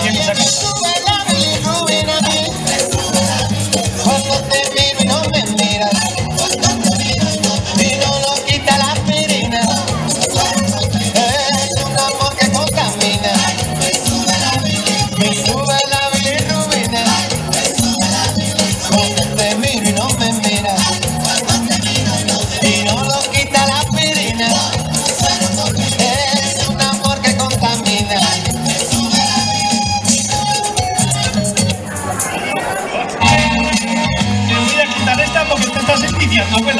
quién nos saca. Cuando te miro y no me miras, y no lo quita la aspirina, es un amor que contamina, me sube la bilirrubina. Cuando te miro y no me miras, y no lo quita la aspirina, es un amor que contamina. Te voy a quitar esta porque te estás enviciando, abuela.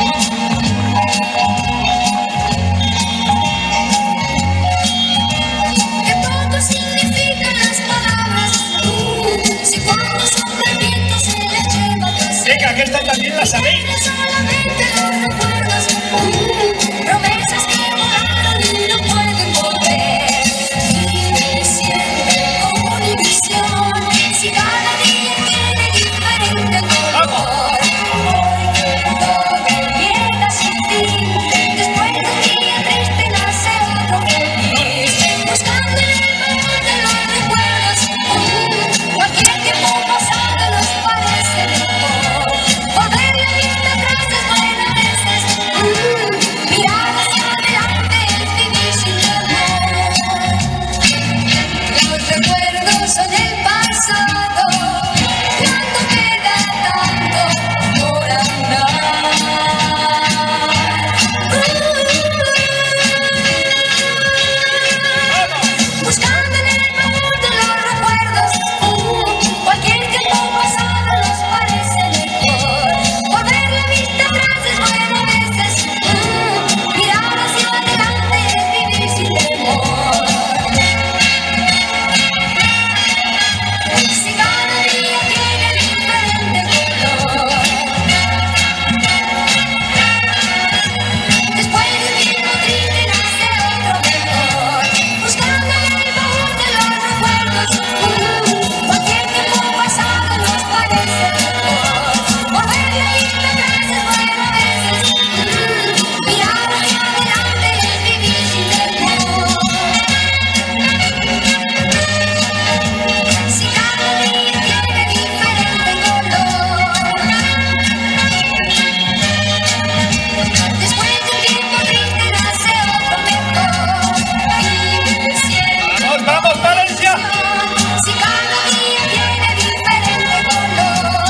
Que poco significan las palabras, si cuando sopla el viento se les lleva tu ser. Venga, que esta también la sabéis. Solamente los recuerdos, promesas que volaron y no pueden volver. Y siempre como una ilusión, si cada día tiene diferente color. Hoy que todo empieza sin fin, después de un día triste nace otro feliz. Buscando en el baúl de los recuerdos, cualquier tiempo pasado nos parece mejor. Volver la vista atrás es bueno a veces, mirar hacia adelante es vivir sin temor. Los recuerdos son el pasado, cuando queda tanto por andar. Buscando en el baúl de los recuerdos, cualquier tiempo pasado nos parece mejor. Volver la vista atrás es bueno a veces, mirar hacia adelante es vivir sin temor. Si cada día tiene diferente color, después de un tiempo triste nace otro mejor. Buscando en el baúl de los recuerdos, cualquier tiempo pasado nos parece mejor. Volver la vista atrás es bueno a veces, mirar hacia adelante es vivir sin temor. Si cada día tiene diferente color, después de un tiempo triste nace otro mejor. Vive siempre Vamos, vamos, Valencia. si cada día tiene diferente color.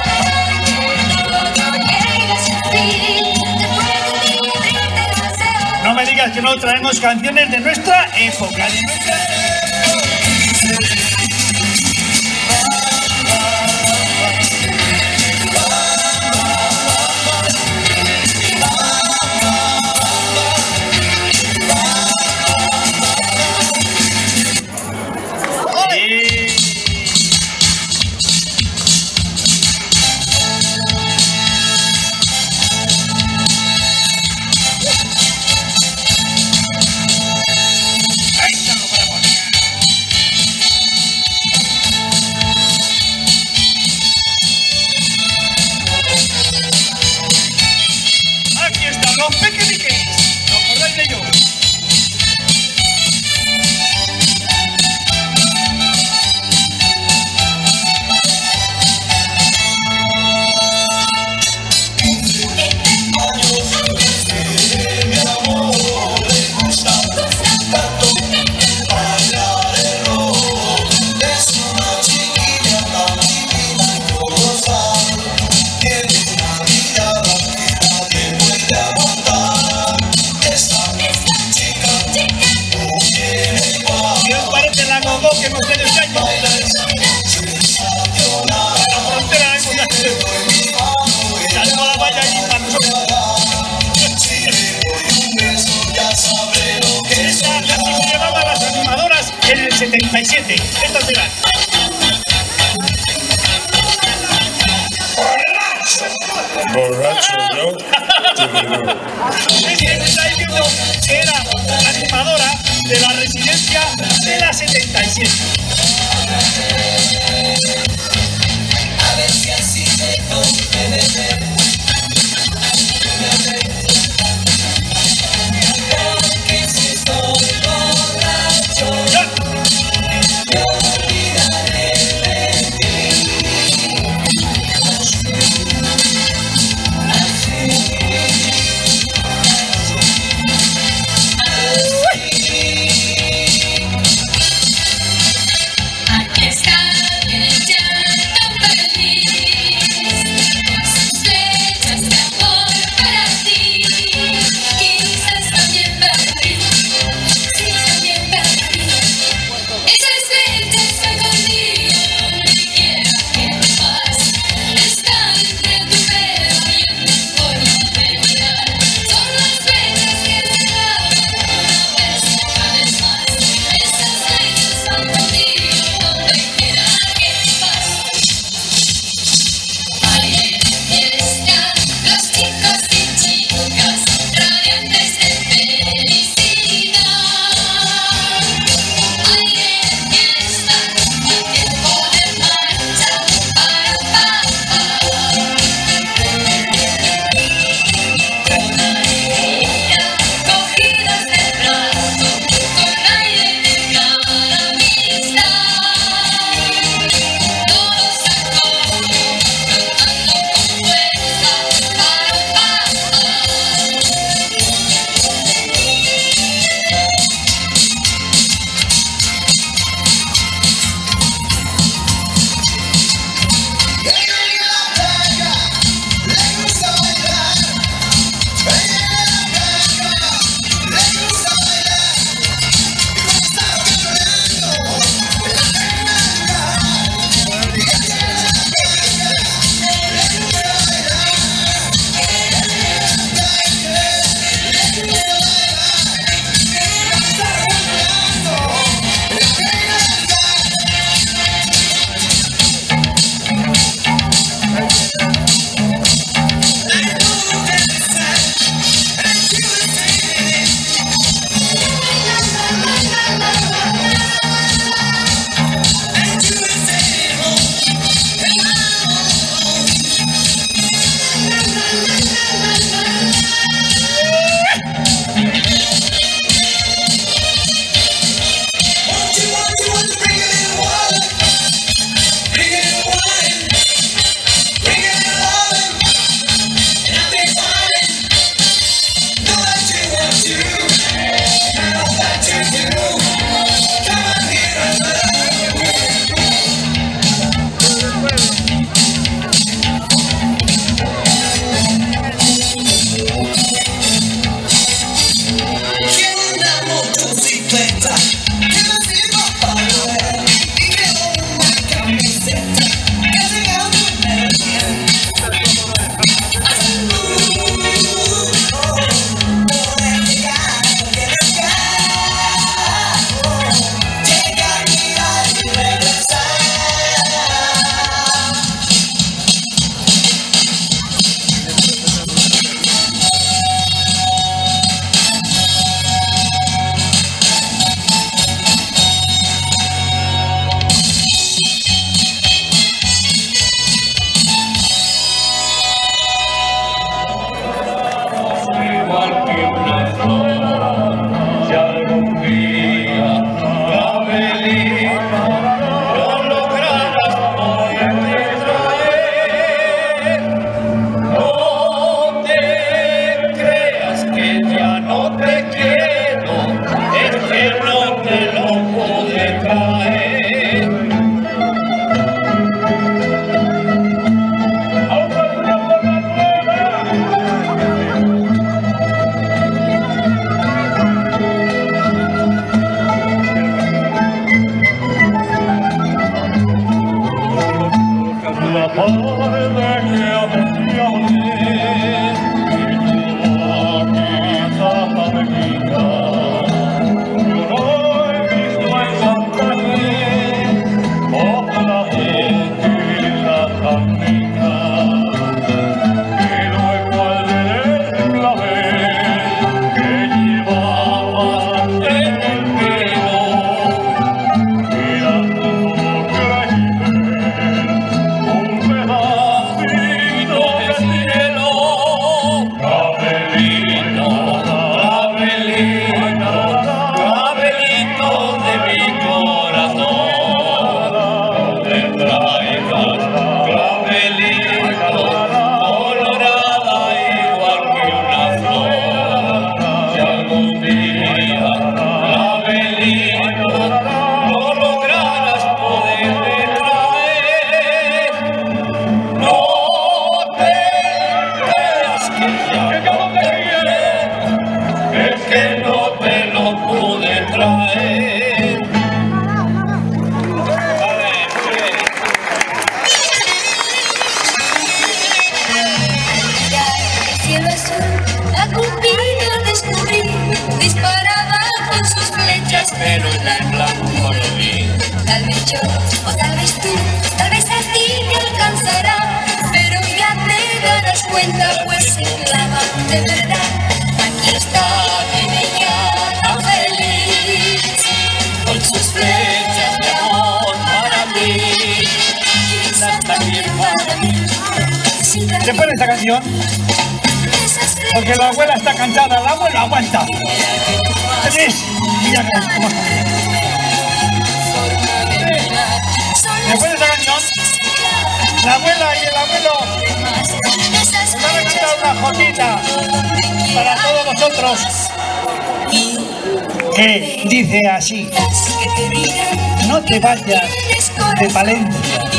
Todo llega a su fin, después de un día triste nace otro. No me digas que no traemos canciones de nuestra época. De nuestra... Aquí están los pequeñiques. ¿No acordáis de ellos? ¿Qué os parece la gogo que hemos tenido este año? La frontera hemos salgo a la valla y para nosotros. Esta así se llamaban las animadoras en el 77. Estas eran. Borracho yo, te digo. Es que me está diciendo que era animadora de la residencia de la 77. A ver si así te puede ver. Porque si estoy borracho, yo que una flor. Si algún día, Clavelito, no lograras poderte traer, no te creas que ya no te quiero, es que no te lo pude traer. Pero en el blanco lo vi. Tal vez yo, o tal vez tú, tal vez a ti te alcanzará, pero ya te darás cuenta, pues se clava de verdad. Aquí está, viene ya tan feliz, con sus flechas de amor para mí, quizás también para mí. Después de esta canción, porque la abuela está cansada, la abuela aguanta. Mira después de esta canción, la abuela y el abuelo nos van a cantar una jotita para todos vosotros que dice así: no te vayas de Palencia.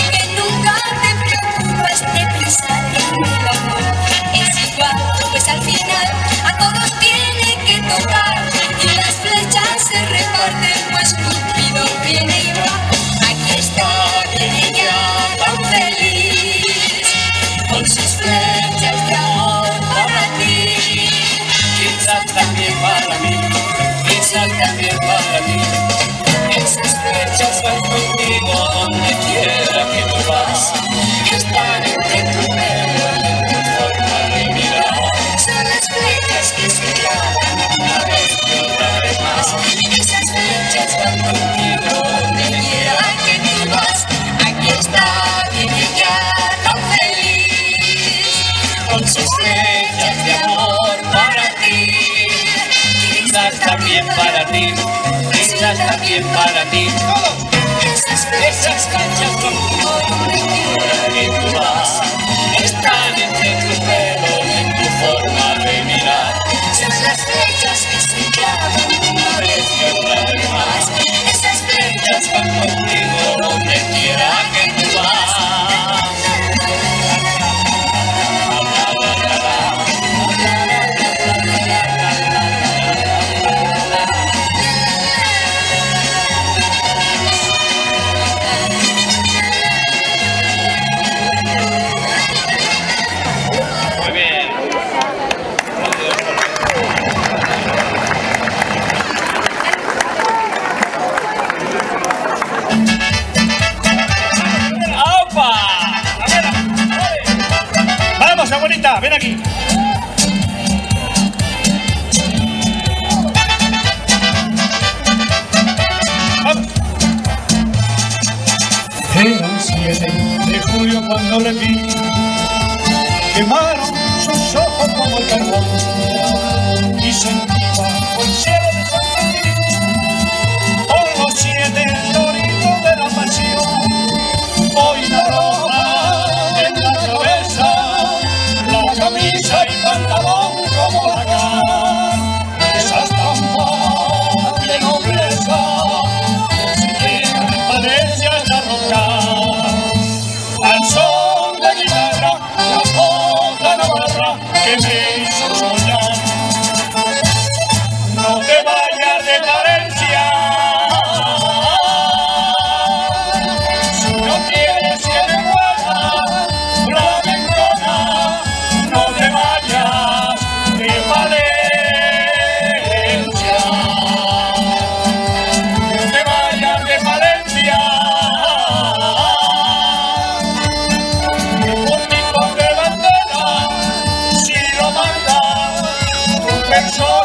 Pues al final a todos tiene que tocar y las flechas se reparten, pues Cupido viene y va. Aquí está, viene ya tan feliz, con sus flechas de amor para ti, quizás también para mí, quizás también para mí. Esas flechas van contigo donde quiera que tú vas, están entre tu pelo y tu forma de mirar. Son las flechas que se clavan una vez y otra vez más. Esas flechas van contigo donde quiera que tú vas. Aquí está, viene ya tan feliz, con sus flechas de amor para ti, quizás también para ti, quizás también para ti. Esas flechas contigo donde quiera que tú vas, están entre tu pelo y en tu forma de mirar. Son las flechas que se clavan una vez y otra vez más. Esas flechas van contigo donde quiera que tú vas. Abuelita, ven aquí. Vamos. Era un 7 de julio cuando le vi, quemaron sus ojos como el carbón y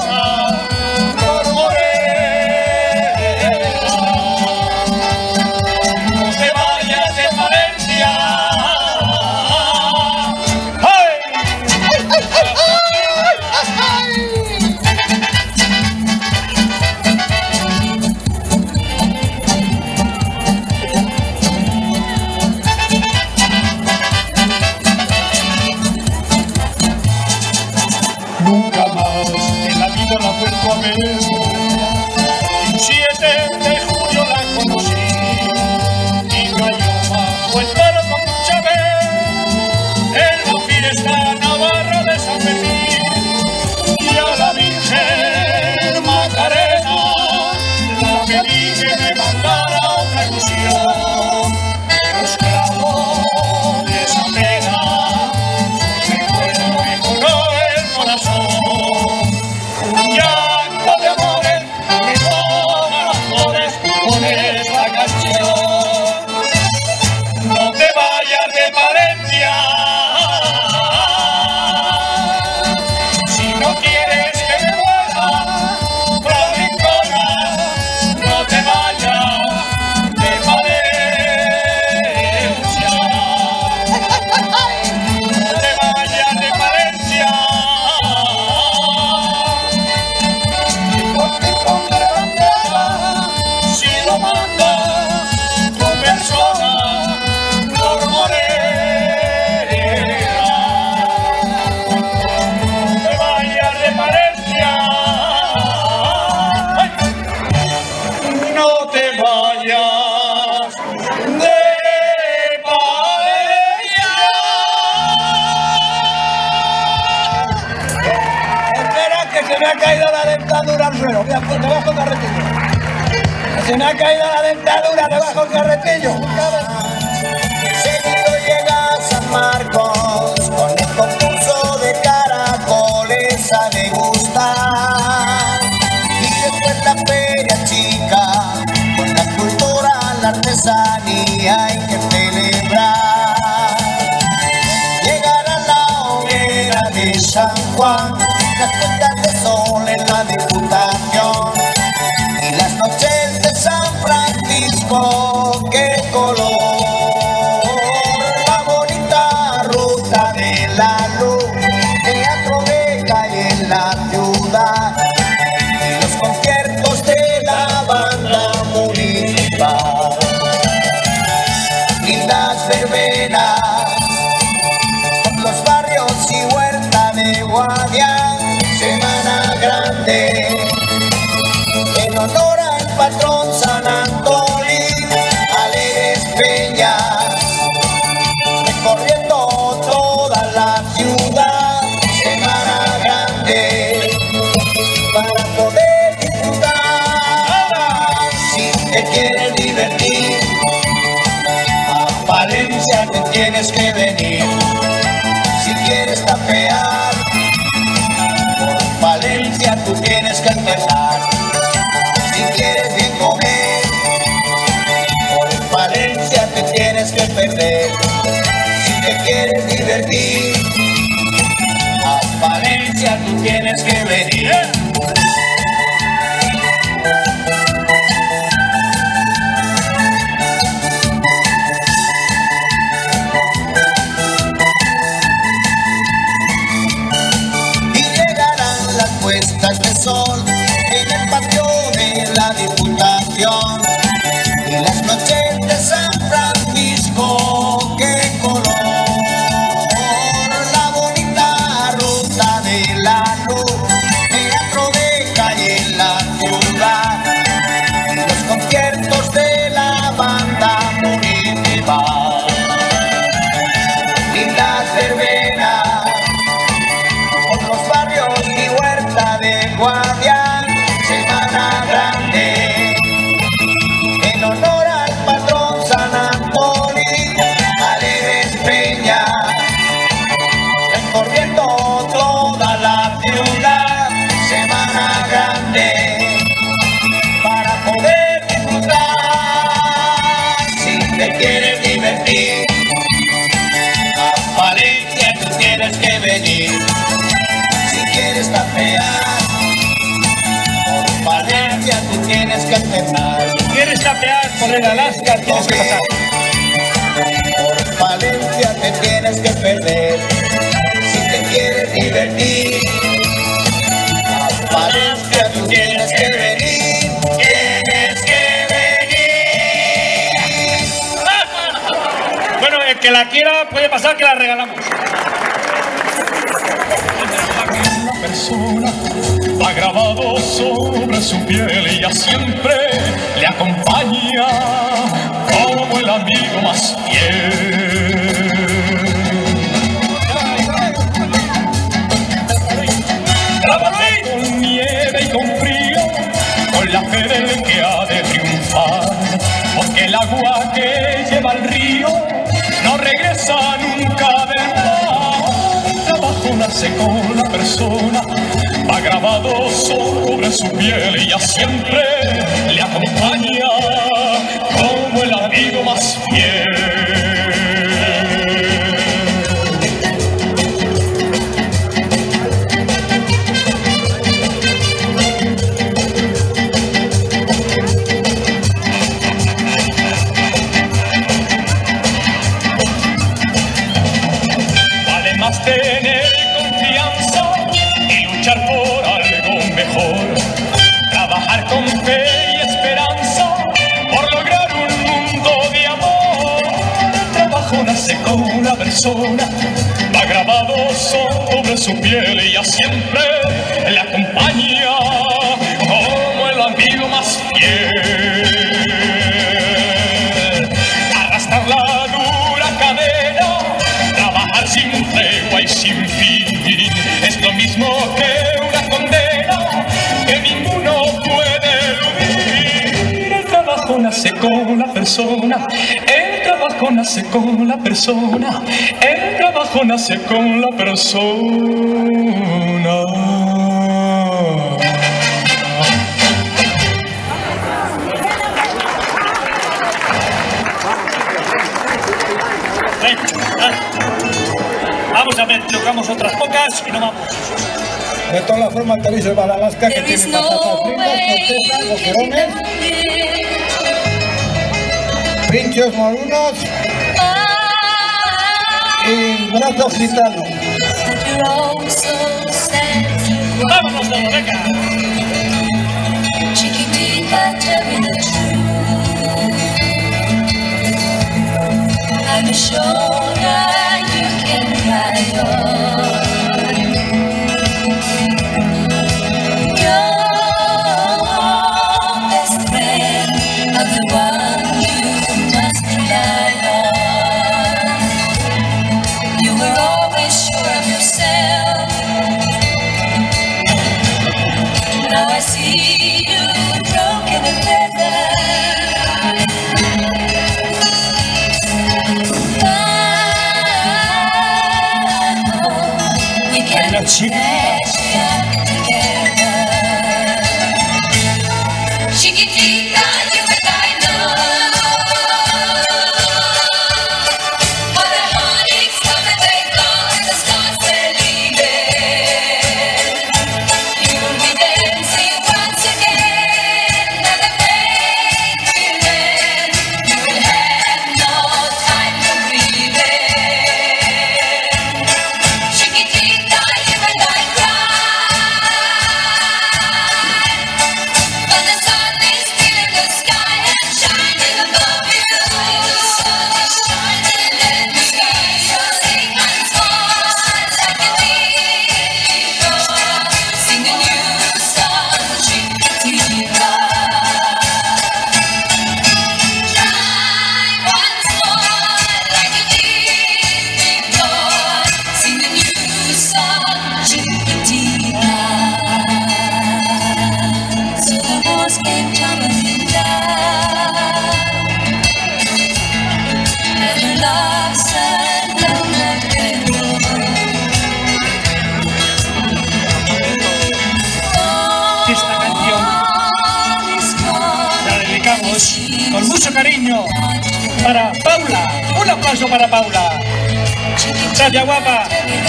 por Morena. No te vayas de Valencia. ¡Ay! Nunca más en la vida la vuelvo a ver. El 7 de julio la conocí y cayó bajo el paro con Chávez en la fiesta navarra de San Fermín. Y a la Virgen Macarena la pedí que me mandara otra ilusión. Los clavos de esa pena recuerdo me coló el corazón. Un llanto de amores me toma las flores con esta canción. No te vayas de Valencia si no quieres que me vuelva flamencona. No te vayas de Valencia. No te vayas de Valencia. Porque con la bandera, si lo manda tu persona por Morena. No te vayas de Valencia. ¡Ay! No te vayas de Valencia. Espera que se me ha caído la dentadura al suelo. Mira, pues debajo del carretillo. Se me ha caído la dentadura debajo del carretillo. Seguido llega a San Marcos con el concurso de caracoles a degustar. Y después la feria chica con la cultura, la artesanía hay que celebrar. Llegará la hoguera de San Juan, las puertas de sol en la Diputación y las noches de San Francisco. ¡Qué color! La bonita ruta de la luz, teatro de calle en la ciudad y los conciertos de la banda municipal. Lindas verbenas por los barrios y huerta de Guadián, Semana Grande en honor al patrón San Antolí, alegres peñas recorriendo toda la ciudad. Semana Grande para poder disfrutar. Si te quieres divertir, a Valencia te tienes que venir. Si quieres tapear, por Valencia tú tienes que empezar. Si quieres bien comer, por Valencia te tienes que perder. Si te quieres divertir, a Valencia tú tienes que venir. Y llegarán las puestas de sol en el patio de la Diputación y las noches de San Francisco. ¡Qué color! La bonita ruta de la luz, teatro de calle en la ciudad y los conciertos de la banda municipal. Lindas verbenas por los barrios y huerta de Guadián, Semana Grande en honor al patrón San Antolí, alegres peñas recorriendo toda la ciudad. Semana Grande para poder disfrutar. Si te quieres divertir, a Valencia tú tienes que venir. Si quieres tapear, Torre de Alaska tienes que pasar. Por Palencia te tienes que perder si te quieres divertir. A Palencia tú tienes que venir, tienes que venir. Bueno, el que la quiera puede pasar, que la regalamos. La persona va grabado sobre su piel y ya siempre le acompaña como el amigo más fiel. Trabaja con nieve y con frío, con la fe del que ha de triunfar, porque el agua que lleva al río no regresa nunca del mar. El trabajo nace con la persona, va grabado sobre su piel y ya siempre le acompaña como el amigo más fiel. Vale más tener confianza y luchar por algo mejor, trabajar con fe y esperanza por lograr un mundo de amor. El trabajo nace con la persona, va grabado sobre su piel y ya siempre le acompaña como el amigo más fiel. Arrastrar la dura cadena, trabajar sin tregua y sin fin, es lo mismo que una condena que ninguno puede eludir. El trabajo nace con la persona, el trabajo nace con la persona, el trabajo nace con la persona. Vamos a ver, tocamos otras pocas y no vamos. De todas formas, te aviso para Alaska que tiene patatas fritas, cortezas, boquerones, pinchos morunos y brazos gitanos. Vámonos todos, venga. Chiquitita, tell me the truth. I'm a shoulder you can cry on. Your best friend, I'm the one you must rely on. You were always sure of yourself. Now I see you broken and feathered. We can patch up together. Chiquitita, you and I know how the heartaches come and they go and the stars they're leaving. You'll be dancing once again, and the pain will end. You will have no time for grieving. Chiquitita, you and I cry, but the sun is still in the sky and shining above you. The sun is shining in the sky, so sing once more like a leaf. Sing a new song, Chiquitita. Try once more like a leaf before. Sing a new song, Chiquitita. So the walls came tumbling down, and her love sang down the Esta canción la dedicamos con mucho cariño para Paula. Un aplauso para Paula. Gracias, guapa.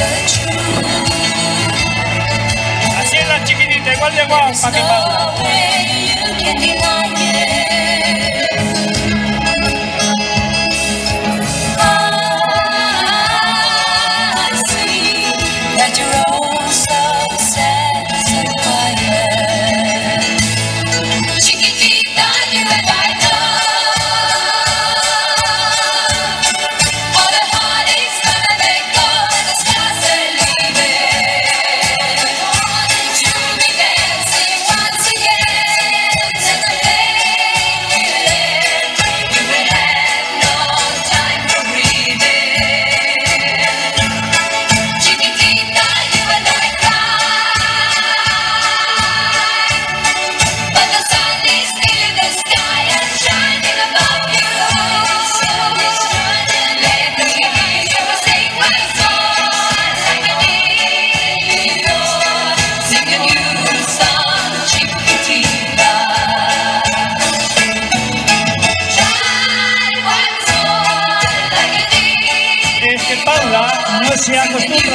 Así es la chiquitita, igual de guapa que Paula. No way you can deny it.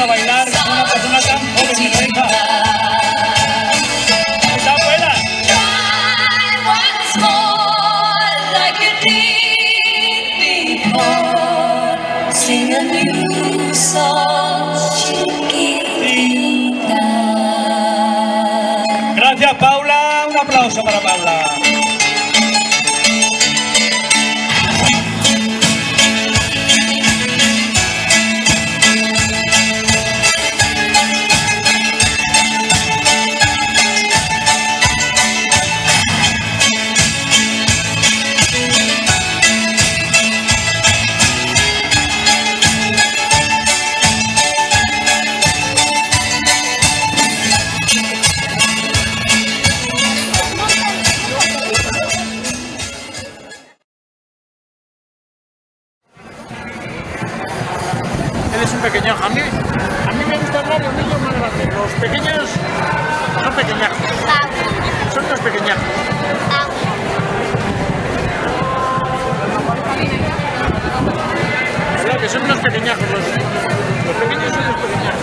a bailar con una persona tan joven que no deja. ¡Esa abuela! Sing a new song, chiquitita. Gracias, Paula. Un aplauso para Paula. Él es un pequeñajo. A mí me gustan más los niños más grandes. Los pequeños son pequeñajos. Son los pequeñajos. Claro que son los pequeñajos. Los pequeños son los pequeñajos.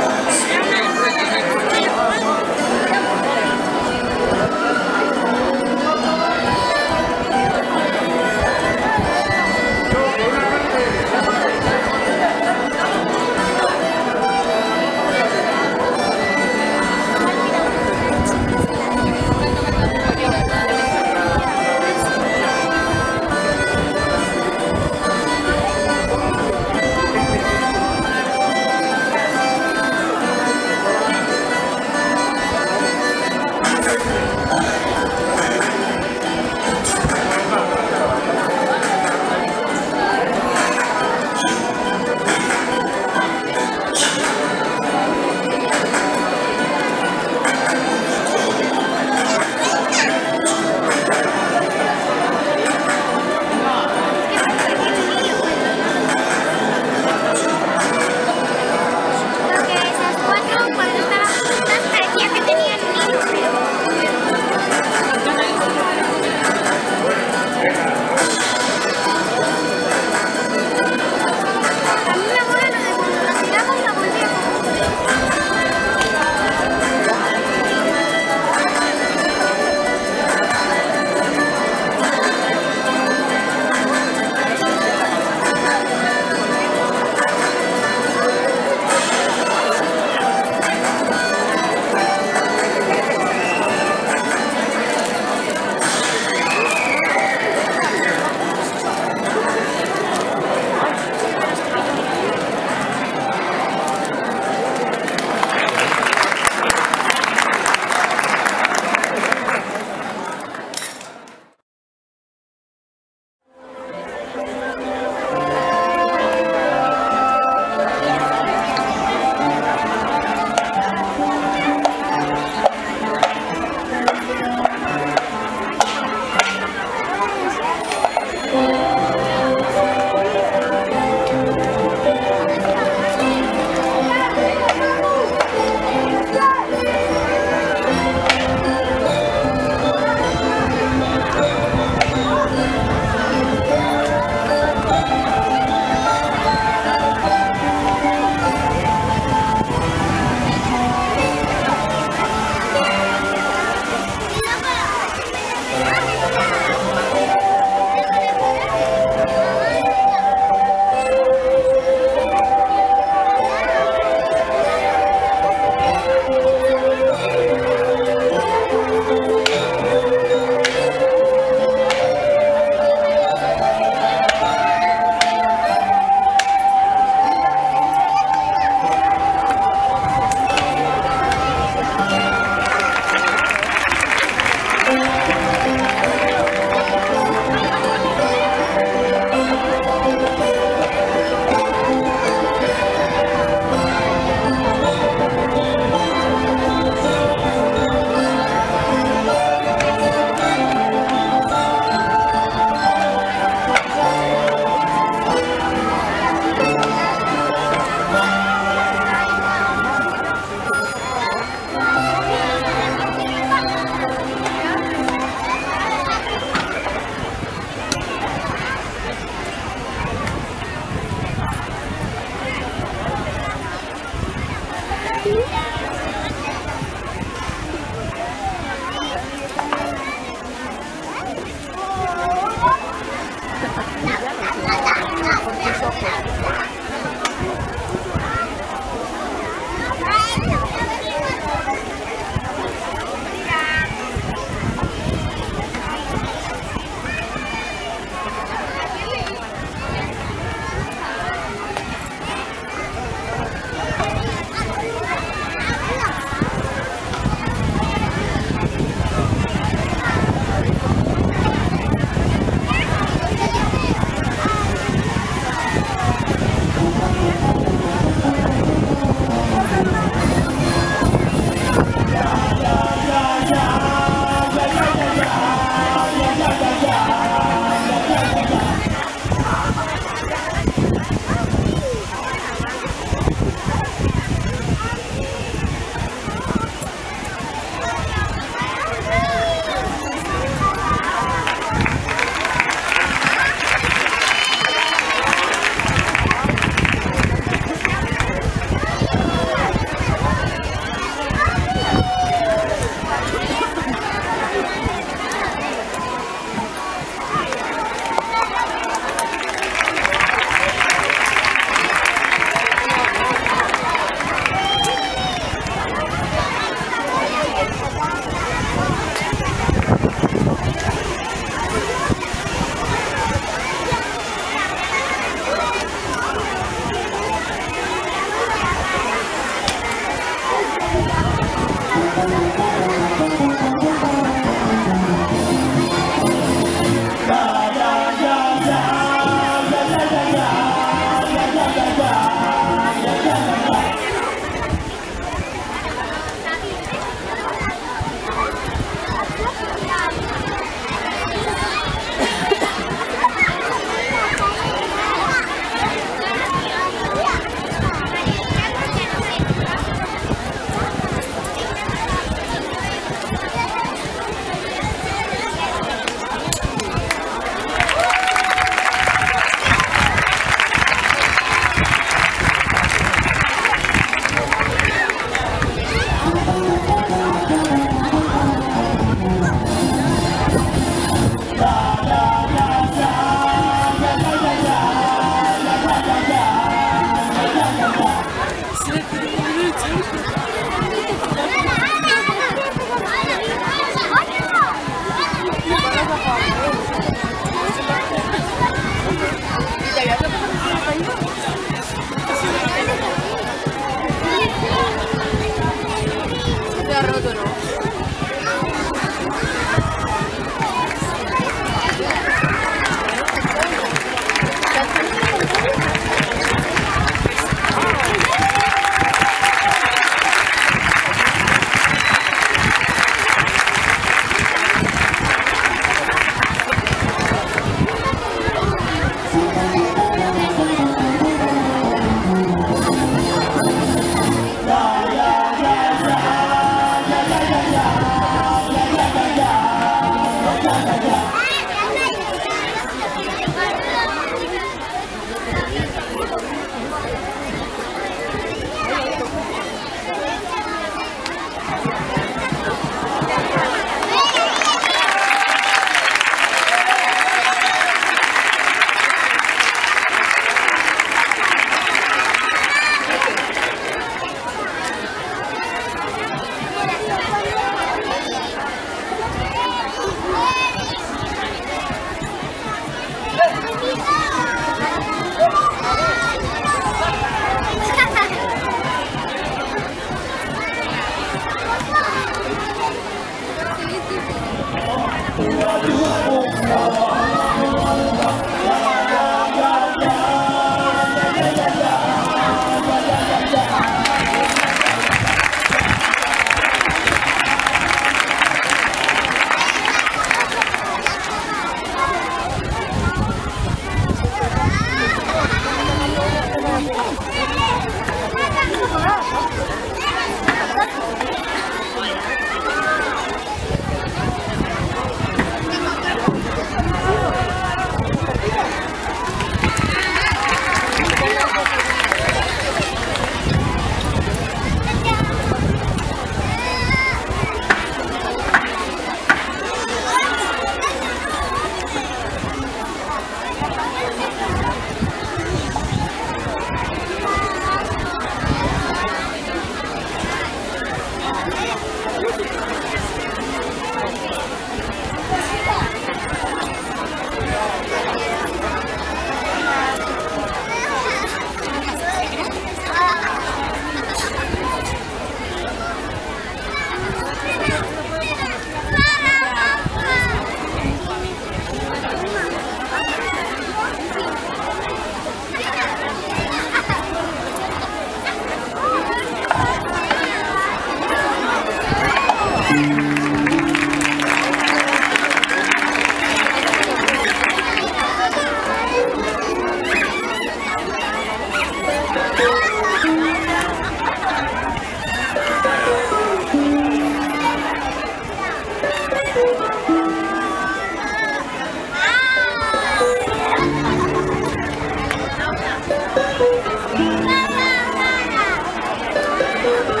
Thank you.